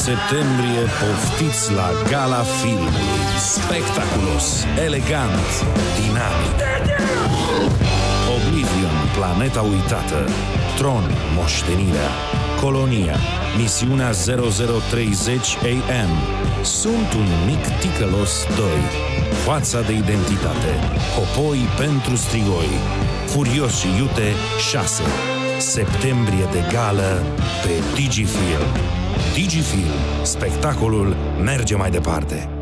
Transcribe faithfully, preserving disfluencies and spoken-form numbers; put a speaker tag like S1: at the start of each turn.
S1: septembrie poftiți la Gala Filmului. Spectaculos, elegant, dinamic. Oblivion, Planeta Uitată, Tron, Moștenirea, Colonia, Misiunea zero zero treizeci A M, Sunt un mic ticălos doi, Fața de identitate, Copoi pentru strigoi, Furios și iute șase. Septembrie de gală pe Digifilm. Digifilm. Spectacolul merge mai departe.